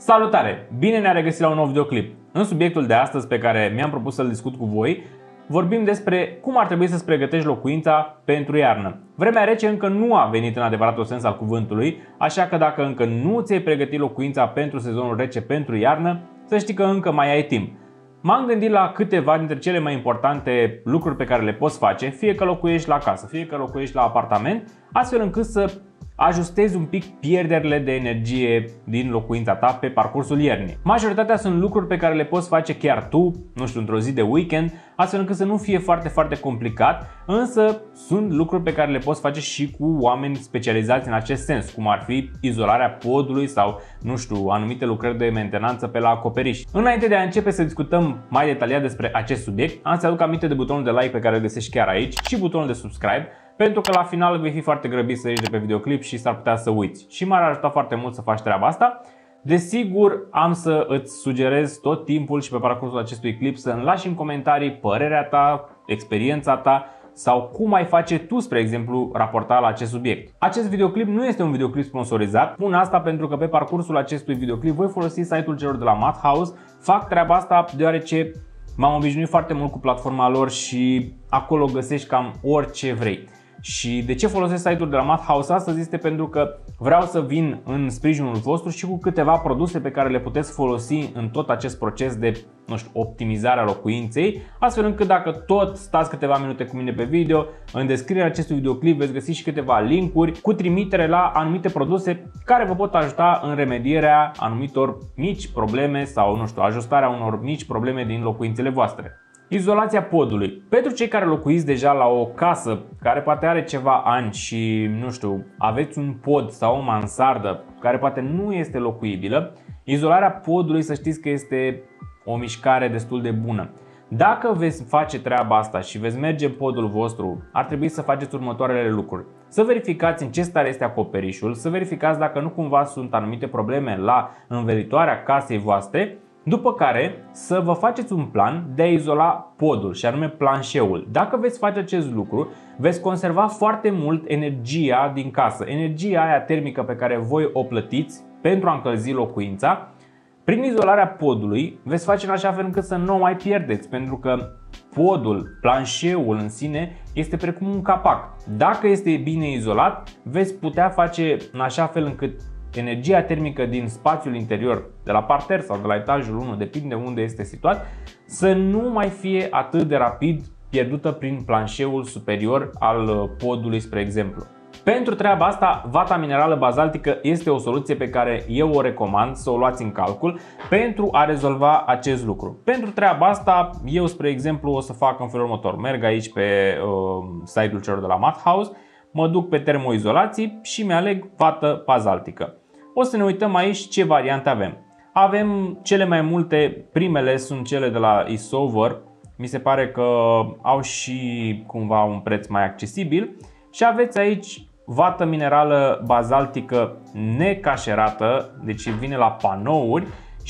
Salutare! Bine ne-a regăsit la un nou videoclip. În subiectul de astăzi pe care mi-am propus să-l discut cu voi, vorbim despre cum ar trebui să-ți pregătești locuința pentru iarnă. Vremea rece încă nu a venit în adevăratul sens al cuvântului, așa că dacă încă nu ți-ai pregătit locuința pentru sezonul rece pentru iarnă, să știi că încă mai ai timp. M-am gândit la câteva dintre cele mai importante lucruri pe care le poți face, fie că locuiești la casă, fie că locuiești la apartament, astfel încât să ajustezi un pic pierderile de energie din locuința ta pe parcursul iernii. Majoritatea sunt lucruri pe care le poți face chiar tu, nu știu, într-o zi de weekend, astfel încât să nu fie foarte complicat, însă sunt lucruri pe care le poți face și cu oameni specializați în acest sens, cum ar fi izolarea podului sau, nu știu, anumite lucrări de mentenanță pe la acoperiș. Înainte de a începe să discutăm mai detaliat despre acest subiect, am să aduc aminte de butonul de like pe care îl găsești chiar aici și butonul de subscribe, pentru că la final vei fi foarte grăbit să ieși de pe videoclip și s-ar putea să uiți. Și m-ar ajuta foarte mult să faci treaba asta. Desigur, am să îți sugerez tot timpul și pe parcursul acestui clip să îmi lași în comentarii părerea ta, experiența ta sau cum ai face tu, spre exemplu, raporta la acest subiect. Acest videoclip nu este un videoclip sponsorizat. Spun asta pentru că pe parcursul acestui videoclip voi folosi site-ul celor de la Madhouse. Fac treaba asta deoarece m-am obișnuit foarte mult cu platforma lor și acolo găsești cam orice vrei. Și de ce folosesc site-ul de la Madhouse astăzi este pentru că vreau să vin în sprijinul vostru și cu câteva produse pe care le puteți folosi în tot acest proces de, nu știu, optimizare a locuinței, astfel încât dacă tot stați câteva minute cu mine pe video, în descrierea acestui videoclip veți găsi și câteva linkuri cu trimitere la anumite produse care vă pot ajuta în remedierea anumitor mici probleme sau, nu știu, ajustarea unor mici probleme din locuințele voastre. Izolația podului. Pentru cei care locuiți deja la o casă care poate are ceva ani și, nu știu, aveți un pod sau o mansardă care poate nu este locuibilă, izolarea podului să știți că este o mișcare destul de bună. Dacă veți face treaba asta și veți merge în podul vostru, ar trebui să faceți următoarele lucruri. Să verificați în ce stare este acoperișul, să verificați dacă nu cumva sunt anumite probleme la învelitoarea casei voastre. După care să vă faceți un plan de a izola podul, și anume planșeul. Dacă veți face acest lucru, veți conserva foarte mult energia din casă, energia aia termică pe care voi o plătiți pentru a încălzi locuința. Prin izolarea podului veți face în așa fel încât să nu o mai pierdeți, pentru că podul, planșeul în sine este precum un capac. Dacă este bine izolat, veți putea face în așa fel încât energia termică din spațiul interior, de la parter sau de la etajul 1, depinde unde este situat, să nu mai fie atât de rapid pierdută prin planșeul superior al podului, spre exemplu. Pentru treaba asta, vata minerală bazaltică este o soluție pe care eu o recomand să o luați în calcul pentru a rezolva acest lucru. Pentru treaba asta, eu, spre exemplu, o să fac în felul următor. Merg aici pe site-ul celor de la Madhouse, mă duc pe termoizolații și mi-aleg vată bazaltică. O să ne uităm aici ce variante avem. Avem cele mai multe, primele sunt cele de la Isover. Mi se pare că au și cumva un preț mai accesibil. Și aveți aici vată minerală bazaltică necașerată, deci vine la panouri.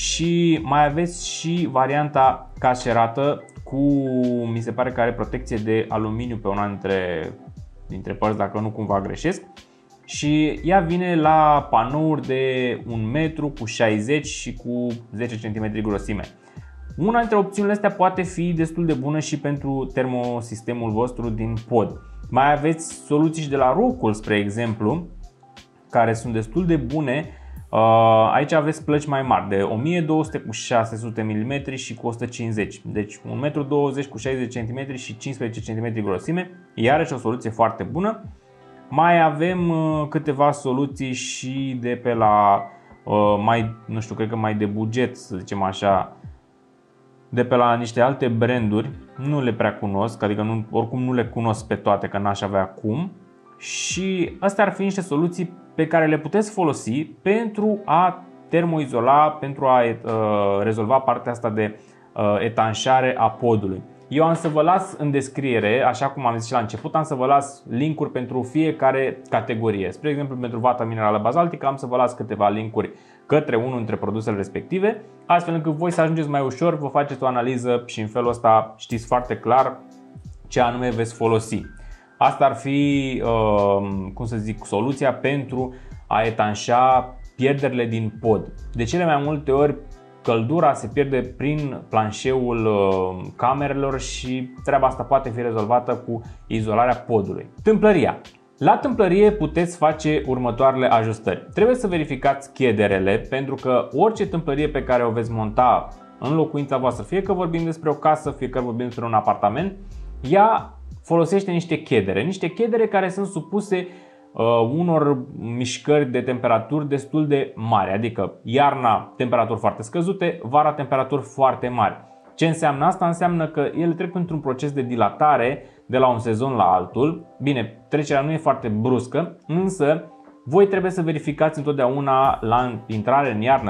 Și mai aveți și varianta cașerată cu, mi se pare că are protecție de aluminiu pe una dintre părți, dacă nu cumva greșesc. Și ea vine la panouri de 1 metru cu 60 și cu 10 cm grosime. Una dintre opțiunile astea poate fi destul de bună și pentru termosistemul vostru din pod. Mai aveți soluții și de la Rockwool, spre exemplu, care sunt destul de bune. Aici aveți plăci mai mari, de 1200 cu 600 mm și cu 150. Deci 1,20 m cu 60 cm și 15 cm grosime. Iarăși o soluție foarte bună. Mai avem câteva soluții și de pe la mai, nu știu, cred că mai de buget, să zicem așa, de pe la niște alte branduri. Nu le prea cunosc, adică oricum nu le cunosc pe toate, că n-aș avea cum. Și astea ar fi niște soluții pe care le puteți folosi pentru a termoizola, pentru a rezolva partea asta de etanșare a podului. Eu am să vă las în descriere, așa cum am zis și la început, am să vă las linkuri pentru fiecare categorie. Spre exemplu, pentru vata minerală bazaltică am să vă las câteva linkuri către unul dintre produsele respective, astfel încât voi să ajungeți mai ușor, vă faceți o analiză și în felul ăsta știți foarte clar ce anume veți folosi. Asta ar fi, cum să zic, soluția pentru a etanșa pierderile din pod. De cele mai multe ori căldura se pierde prin planșeul camerelor și treaba asta poate fi rezolvată cu izolarea podului. Tâmplăria. La tâmplărie puteți face următoarele ajustări. Trebuie să verificați chederele, pentru că orice tâmplărie pe care o veți monta în locuința voastră, fie că vorbim despre o casă, fie că vorbim despre un apartament, ea folosește niște chedere care sunt supuse unor mișcări de temperaturi destul de mari, adică iarna temperaturi foarte scăzute, vara temperaturi foarte mari. Ce înseamnă asta? Înseamnă că ele trec printr-un proces de dilatare de la un sezon la altul. Bine, trecerea nu e foarte bruscă, însă voi trebuie să verificați întotdeauna la intrare în iarnă,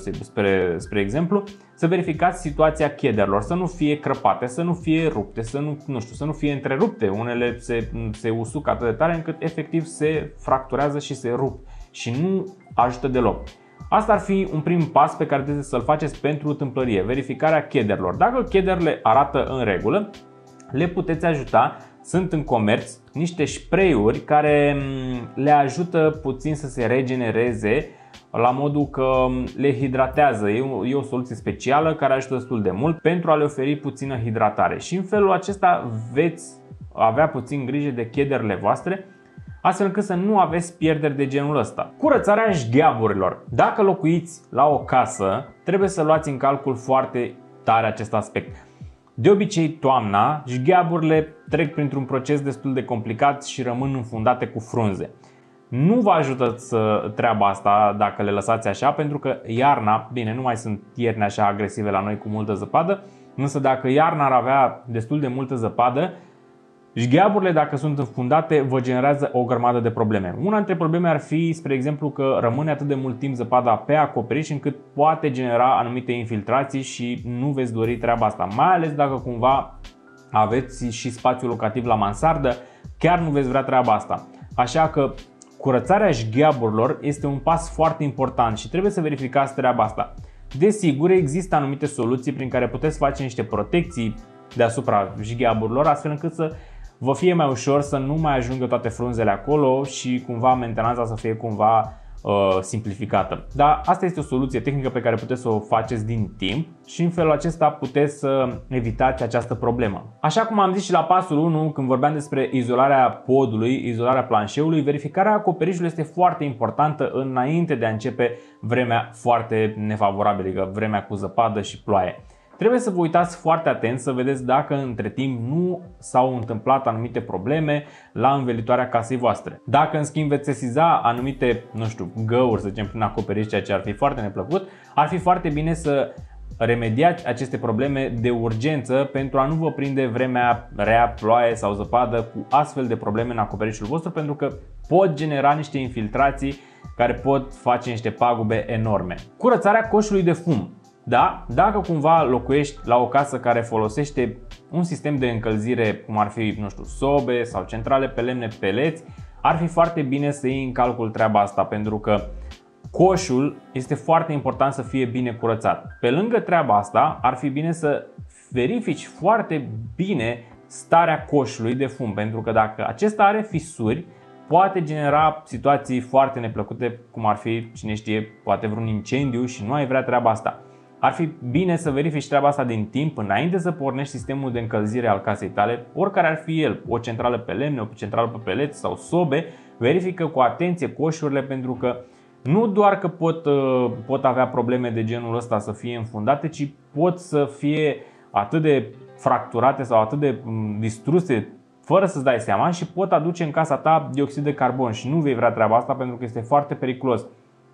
spre exemplu, să verificați situația chederilor, să nu fie crăpate, să nu fie rupte, să nu fie întrerupte. Unele se usucă atât de tare încât efectiv se fracturează și se rup și nu ajută deloc. Asta ar fi un prim pas pe care trebuie să-l faceți pentru tâmplărie, verificarea chederilor. Dacă chederile arată în regulă, le puteți ajuta. Sunt în comerț niște spray-uri care le ajută puțin să se regenereze, la modul că le hidratează. E o soluție specială care ajută destul de mult pentru a le oferi puțină hidratare. Și în felul acesta veți avea puțin grijă de chederile voastre, astfel încât să nu aveți pierderi de genul ăsta. Curățarea șgheaburilor. Dacă locuiți la o casă, trebuie să luați în calcul foarte tare acest aspect. De obicei, toamna, șgheaburile trec printr-un proces destul de complicat și rămân înfundate cu frunze. Nu vă ajută treaba asta dacă le lăsați așa, pentru că iarna, bine, nu mai sunt ierni așa agresive la noi cu multă zăpadă, însă dacă iarna ar avea destul de multă zăpadă, șgheaburile, dacă sunt înfundate, vă generează o grămadă de probleme. Una dintre probleme ar fi, spre exemplu, că rămâne atât de mult timp zăpada pe acoperiș încât poate genera anumite infiltrații și nu veți dori treaba asta. Mai ales dacă cumva aveți și spațiu locativ la mansardă, chiar nu veți vrea treaba asta. Așa că curățarea șgheaburilor este un pas foarte important și trebuie să verificați treaba asta. Desigur, există anumite soluții prin care puteți face niște protecții deasupra șgheaburilor, astfel încât să vă fie mai ușor să nu mai ajungă toate frunzele acolo și cumva mentenanța să fie cumva simplificată. Dar asta este o soluție tehnică pe care puteți să o faceți din timp și în felul acesta puteți să evitați această problemă. Așa cum am zis și la pasul 1, când vorbeam despre izolarea podului, izolarea planșeului, verificarea acoperișului este foarte importantă înainte de a începe vremea foarte nefavorabilă, adică vremea cu zăpadă și ploaie. Trebuie să vă uitați foarte atent să vedeți dacă între timp nu s-au întâmplat anumite probleme la învelitoarea casei voastre. Dacă în schimb veți sesiza anumite, găuri, să zicem, prin acoperiș, ceea ce ar fi foarte neplăcut, ar fi foarte bine să remediați aceste probleme de urgență pentru a nu vă prinde vremea rea, ploaie sau zăpadă cu astfel de probleme în acoperișul vostru, pentru că pot genera niște infiltrații care pot face niște pagube enorme. Curățarea coșului de fum. Da, dacă cumva locuiești la o casă care folosește un sistem de încălzire, cum ar fi, sobe sau centrale pe lemne, peleți, ar fi foarte bine să iei în calcul treaba asta, pentru că coșul este foarte important să fie bine curățat. Pe lângă treaba asta, ar fi bine să verifici foarte bine starea coșului de fum, pentru că dacă acesta are fisuri, poate genera situații foarte neplăcute, cum ar fi, cine știe, poate vreun incendiu și nu ai vrea treaba asta. Ar fi bine să verifici treaba asta din timp înainte să pornești sistemul de încălzire al casei tale, oricare ar fi el, o centrală pe lemne, o centrală pe peleți sau sobe. Verifică cu atenție coșurile, pentru că nu doar că pot avea probleme de genul ăsta să fie înfundate, ci pot să fie atât de fracturate sau atât de distruse fără să-ți dai seama și pot aduce în casa ta dioxid de carbon și nu vei vrea treaba asta, pentru că este foarte periculos.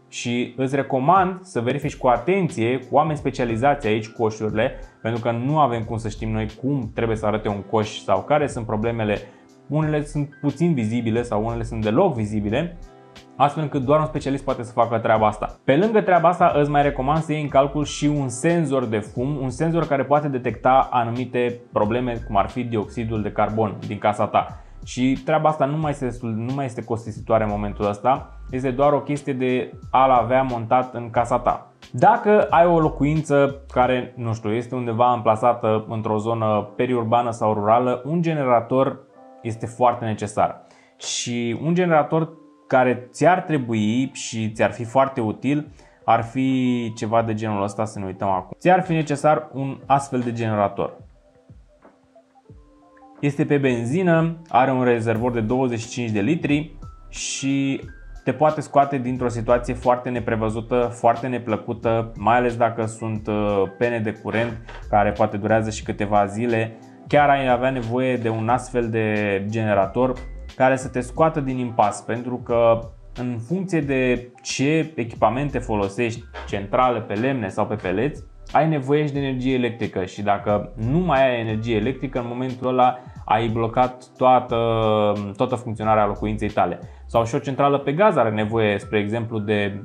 Și îți recomand să verifici cu atenție, cu oameni specializați aici, coșurile, pentru că nu avem cum să știm noi cum trebuie să arate un coș sau care sunt problemele. Unele sunt puțin vizibile sau unele sunt deloc vizibile, astfel încât doar un specialist poate să facă treaba asta. Pe lângă treaba asta, îți mai recomand să iei în calcul și un senzor de fum, un senzor care poate detecta anumite probleme, cum ar fi dioxidul de carbon din casa ta. Și treaba asta nu mai este costisitoare în momentul ăsta, este doar o chestie de a-l avea montat în casa ta. Dacă ai o locuință care, este undeva amplasată într-o zonă periurbană sau rurală, un generator este foarte necesar. Și un generator care ți-ar trebui și ți-ar fi foarte util ar fi ceva de genul ăsta, să ne uităm acum. Ți-ar fi necesar un astfel de generator. Este pe benzină, are un rezervor de 25 de litri și te poate scoate dintr-o situație foarte neprevăzută, foarte neplăcută, mai ales dacă sunt pene de curent care poate durează și câteva zile. Chiar ai avea nevoie de un astfel de generator care să te scoată din impas, pentru că în funcție de ce echipamente folosești, centrale pe lemne sau pe peleți, ai nevoie și de energie electrică și dacă nu mai ai energie electrică, în momentul ăla ai blocat toată funcționarea locuinței tale. Sau și o centrală pe gaz are nevoie, spre exemplu, de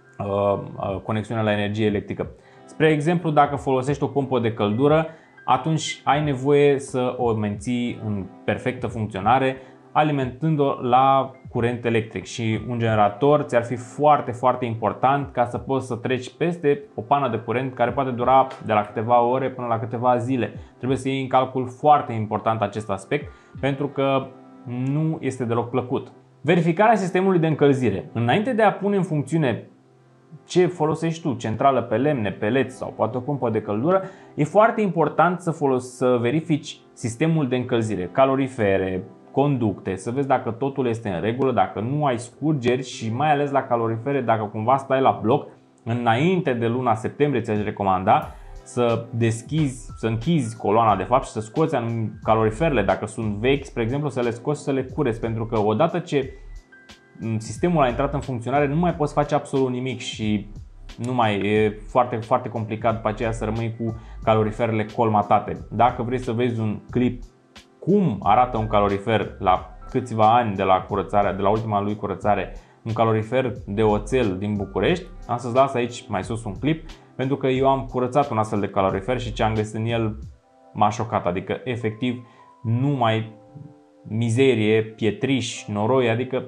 conexiune la energie electrică. Spre exemplu, dacă folosești o pompă de căldură, atunci ai nevoie să o menții în perfectă funcționare, alimentând-o la curent electric, și un generator ți-ar fi foarte, foarte important ca să poți să treci peste o pană de curent care poate dura de la câteva ore până la câteva zile. Trebuie să iei în calcul foarte important acest aspect, pentru că nu este deloc plăcut. Verificarea sistemului de încălzire. Înainte de a pune în funcțiune ce folosești tu, centrală pe lemne, peleți sau poate o pompă de căldură, e foarte important să verifici sistemul de încălzire, calorifere, conducte, să vezi dacă totul este în regulă, dacă nu ai scurgeri și mai ales la calorifere, dacă cumva stai la bloc. Înainte de luna septembrie ți-aș recomanda să închizi coloana de fapt și să scoți caloriferele, dacă sunt vechi, spre exemplu, să le scoți și să le cureți, pentru că odată ce sistemul a intrat în funcționare nu mai poți face absolut nimic și e foarte, foarte complicat după aceea să rămâi cu caloriferele colmatate. Dacă vrei să vezi un clip cum arată un calorifer la câțiva ani de la ultima lui curățare, un calorifer de oțel din București, am să-ți las aici mai sus un clip, pentru că eu am curățat un astfel de calorifer și ce am găsit în el m-a șocat, adică efectiv numai mizerie, pietriș, noroi, adică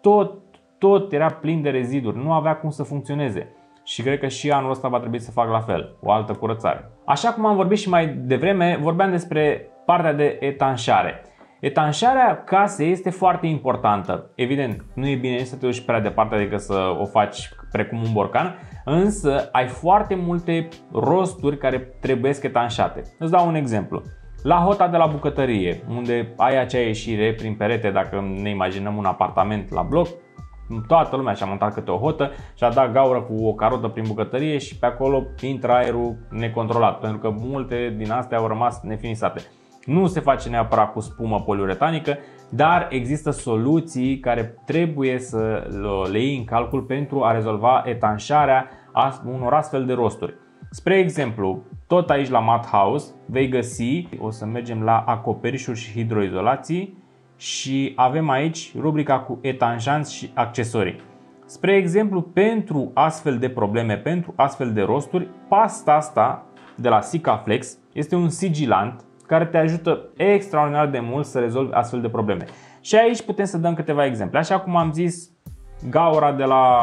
tot era plin de reziduri, nu avea cum să funcționeze. Și cred că și anul ăsta va trebui să fac la fel, o altă curățare. Așa cum am vorbit și mai devreme, vorbeam despre partea de etanșare. Etanșarea casei este foarte importantă. Evident, nu e bine să te duci prea departe, adică să o faci precum un borcan, însă ai foarte multe rosturi care trebuie etanșate. Îți dau un exemplu. La hota de la bucătărie, unde ai acea ieșire prin perete, dacă ne imaginăm un apartament la bloc, toată lumea și-a montat câte o hotă și a dat gaură cu o carotă prin bucătărie și pe acolo intră aerul necontrolat, pentru că multe din astea au rămas nefinisate. Nu se face neapărat cu spumă poliuretanică, dar există soluții care trebuie să le iei în calcul pentru a rezolva etanșarea unor astfel de rosturi. Spre exemplu, tot aici la Mat House vei găsi, o să mergem la acoperișuri și hidroizolații și avem aici rubrica cu etanșanți și accesorii. Spre exemplu, pentru astfel de probleme, pentru astfel de rosturi, pasta asta de la Sikaflex este un sigilant care te ajută extraordinar de mult să rezolvi astfel de probleme. Și aici putem să dăm câteva exemple. Așa cum am zis, gaura de la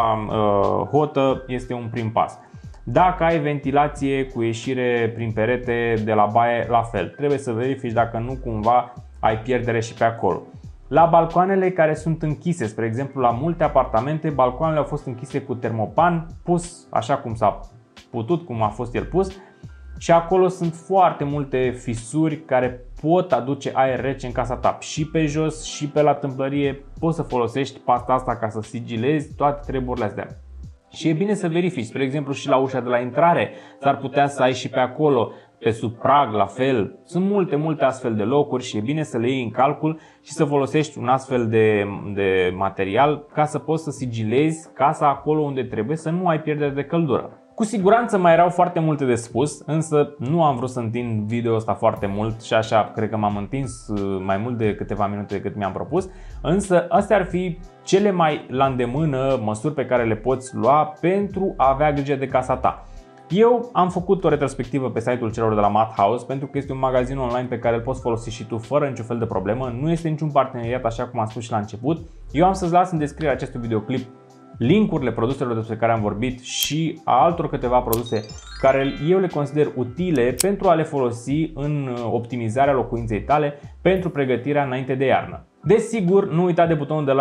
hotă este un prim pas. Dacă ai ventilație cu ieșire prin perete de la baie, la fel. Trebuie să verifici dacă nu cumva ai pierdere și pe acolo. La balcoanele care sunt închise, spre exemplu la multe apartamente, balcoanele au fost închise cu termopan pus așa cum s-a putut, cum a fost el pus, și acolo sunt foarte multe fisuri care pot aduce aer rece în casa ta. Și pe jos și pe la tâmplărie poți să folosești pasta asta ca să sigilezi toate treburile astea. Și e bine să verifici, spre exemplu și la ușa de la intrare, s-ar putea să ai și pe acolo, pe sub prag, la fel. Sunt multe astfel de locuri și e bine să le iei în calcul și să folosești un astfel de material ca să poți să sigilezi casa acolo unde trebuie, să nu ai pierdere de căldură. Cu siguranță mai erau foarte multe de spus, însă nu am vrut să întind video ăsta foarte mult și așa cred că m-am întins mai mult de câteva minute decât mi-am propus. Însă astea ar fi cele mai la îndemână măsuri pe care le poți lua pentru a avea grijă de casa ta. Eu am făcut o retrospectivă pe site-ul celor de la Mat House pentru că este un magazin online pe care îl poți folosi și tu fără niciun fel de problemă. Nu este niciun parteneriat, așa cum am spus și la început. Eu am să-ți las în descrierea acestui videoclip linkurile produselor despre care am vorbit și a altor câteva produse care eu le consider utile pentru a le folosi în optimizarea locuinței tale pentru pregătirea înainte de iarnă. Desigur, nu uita de butonul de like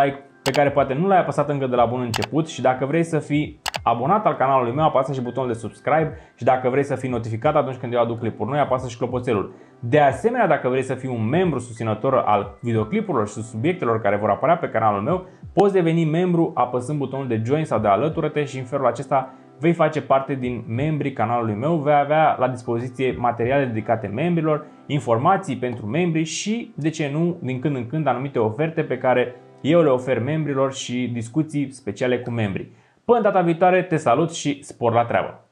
pe care poate nu l-ai apăsat încă de la bun început și dacă vrei să fii abonat al canalului meu, apasă și butonul de subscribe și dacă vrei să fii notificat atunci când eu aduc clipuri noi, apasă și clopoțelul. De asemenea, dacă vrei să fii un membru susținător al videoclipurilor și subiectelor care vor apărea pe canalul meu, poți deveni membru apăsând butonul de join sau de alătură-te și în felul acesta vei face parte din membrii canalului meu, vei avea la dispoziție materiale dedicate membrilor, informații pentru membri și, de ce nu, din când în când anumite oferte pe care eu le ofer membrilor și discuții speciale cu membrii. Până data viitoare, te salut și spor la treabă!